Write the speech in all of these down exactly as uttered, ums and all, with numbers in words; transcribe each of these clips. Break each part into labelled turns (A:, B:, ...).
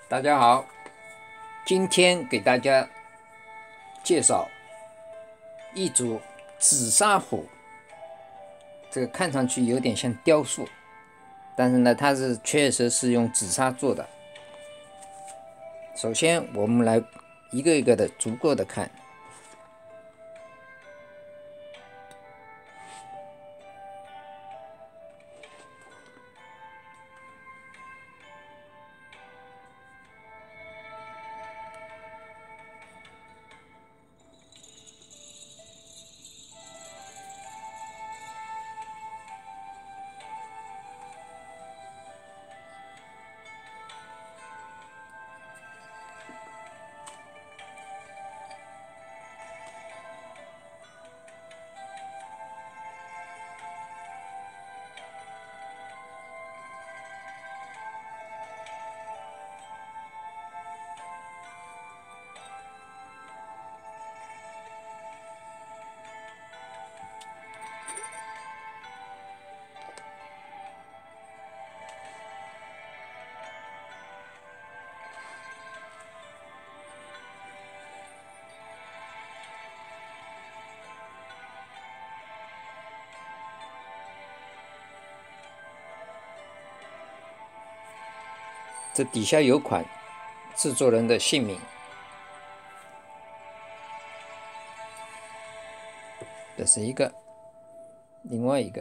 A: 大家好，今天给大家介绍一组紫砂壶。这个看上去有点像雕塑，但是呢，它是确实是用紫砂做的。首先，我们来一个一个的逐个的看。这底下有款制作人的姓名，这是一个，另外一个。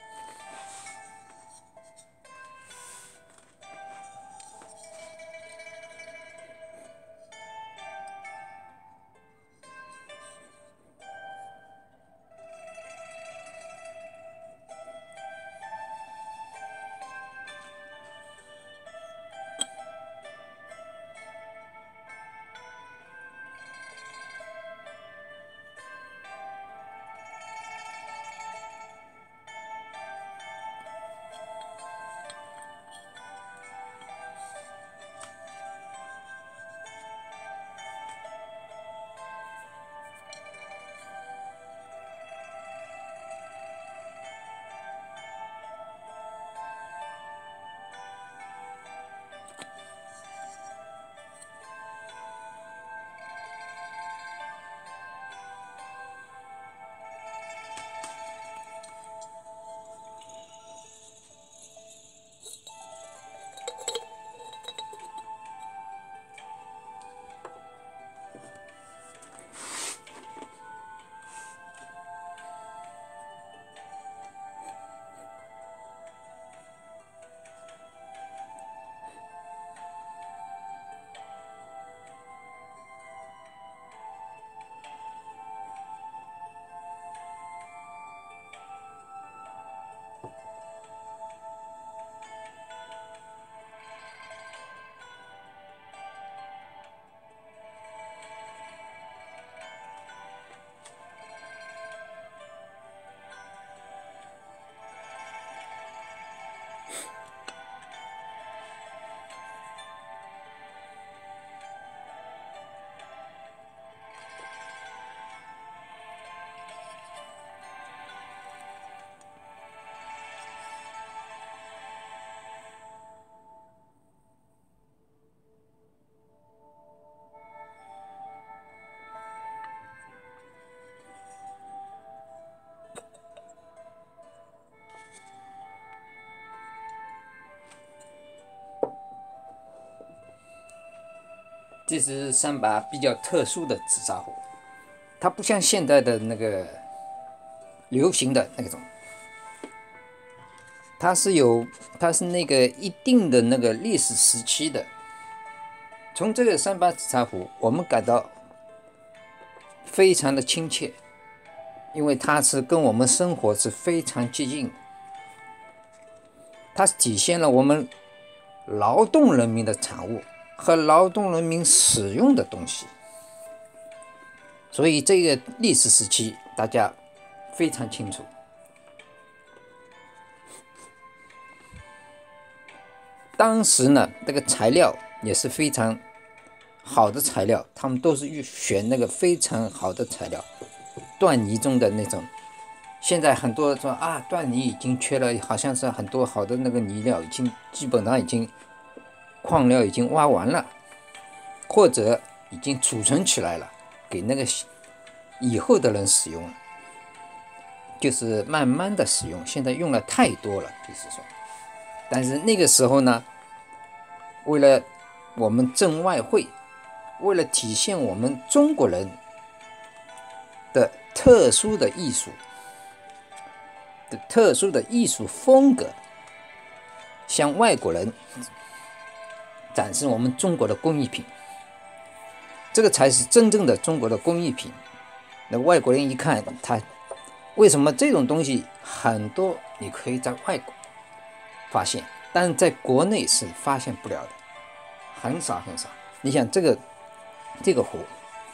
A: 这是三把比较特殊的紫砂壶，它不像现在的那个流行的那种，它是有，它是那个一定的那个历史时期的。从这个三把紫砂壶，我们感到非常的亲切，因为它是跟我们生活是非常接近的，它体现了我们劳动人民的产物和劳动人民使用的东西，所以这个历史时期大家非常清楚。当时呢，这个材料也是非常好的材料，他们都是选那个非常好的材料，缎泥中的那种。现在很多说啊，缎泥已经缺了，好像是很多好的那个泥料已经基本上已经矿料已经挖完了，或者已经储存起来了，给那个以后的人使用了，就是慢慢的使用。现在用了太多了，就是说，但是那个时候呢，为了我们挣外汇，为了体现我们中国人的特殊的艺术的特殊的艺术风格，向外国人展示我们中国的工艺品，这个才是真正的中国的工艺品。那外国人一看，他为什么这种东西很多你可以在外国发现，但是在国内是发现不了的，很少很少。你想这个这个壶，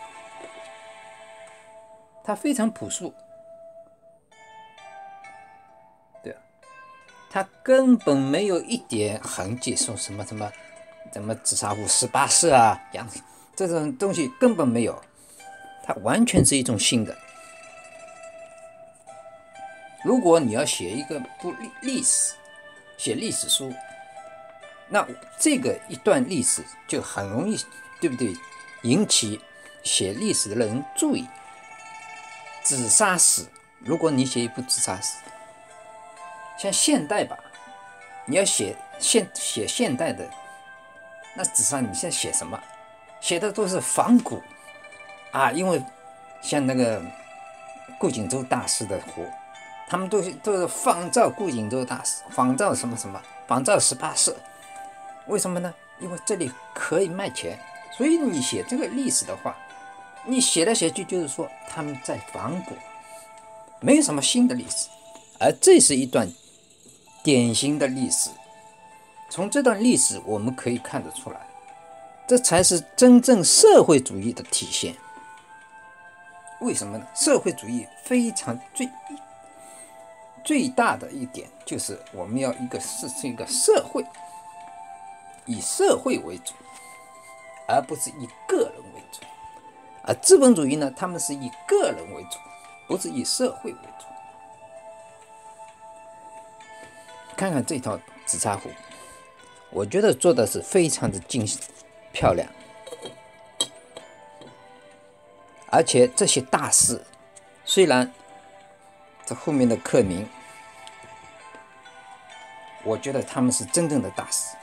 A: 它非常朴素，对啊，它根本没有一点痕迹，说什么什么什么紫砂壶十八色啊，样这种东西根本没有，它完全是一种新的。如果你要写一个不历史，写历史书，那这个一段历史就很容易，对不对？引起写历史的人注意。紫砂史，如果你写一部紫砂史，像现代吧，你要写现写现代的，那紫砂你现在写什么？写的都是仿古啊，因为像那个顾景舟大师的壶，他们都是都是仿照顾景舟大师，仿照什么什么，仿照十八色。为什么呢？因为这里可以卖钱，所以你写这个历史的话，你写来写去就是说他们在仿古，没有什么新的历史，而这是一段典型的历史。从这段历史我们可以看得出来，这才是真正社会主义的体现。为什么呢？社会主义非常最最大的一点就是我们要一个是是一个社会，以社会为主，而不是以个人为主。而资本主义呢，他们是以个人为主，不是以社会为主。看看这套紫砂壶，我觉得做的是非常的精细漂亮，而且这些大师，虽然这后面的刻名，我觉得他们是真正的大师。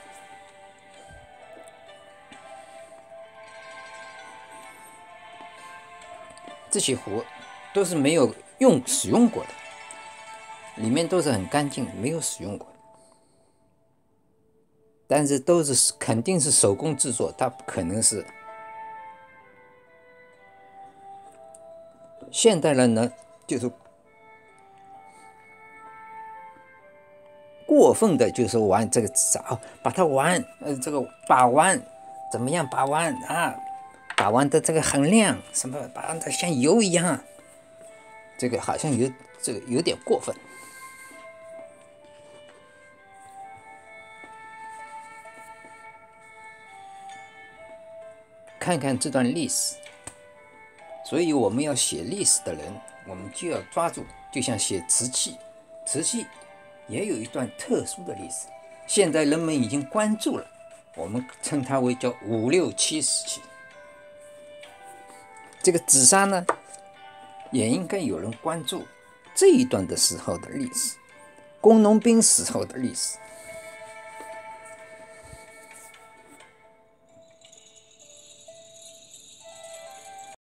A: 这些壶都是没有用使用过的，里面都是很干净，没有使用过的，但是都是肯定是手工制作，它不可能是现代人呢，就是过分的，就是玩这个紫砂啊，把它玩，呃，这个把玩怎么样？把玩啊，把玩的这个很亮，什么把玩的像油一样，这个好像有这个有点过分。看看这段历史，所以我们要写历史的人，我们就要抓住，就像写瓷器，瓷器也有一段特殊的历史，现在人们已经关注了，我们称它为叫五六七时期。这个紫砂呢，也应该有人关注这一段的时候的历史，工农兵时候的历史。